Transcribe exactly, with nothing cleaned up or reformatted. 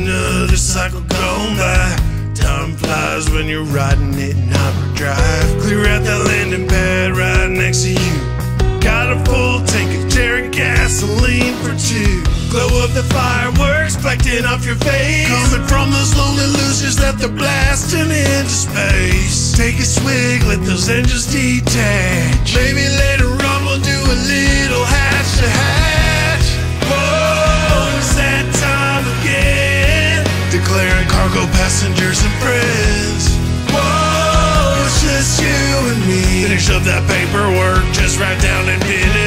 another cycle gone by. Time flies when you're riding it in hyperdrive. Clear out that landing pad right next to you. Got a full tank of Jerry gasoline for two. Glow of the fireworks reflecting off your face, coming from those lonely losers that they're blasting into space. Take a swig, let those engines detach. Maybe later on we'll do a little hatch to hatch. Whoa, it's that time again, declaring cargo, passengers, and friends. Whoa, it's just you and me. Finish up that paperwork, just write down and pin it.